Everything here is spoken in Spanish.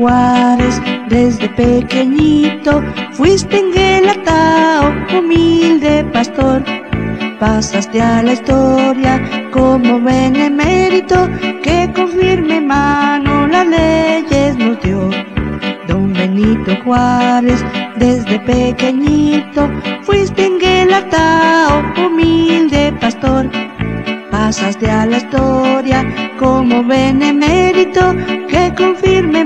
Juárez, desde pequeñito fuiste en Guelatao, humilde pastor. Pasaste a la historia como benemérito, que con firme mano las leyes nos dio. Don Benito Juárez, desde pequeñito fuiste en Guelatao, humilde pastor. Pasaste a la historia como benemérito, que con firme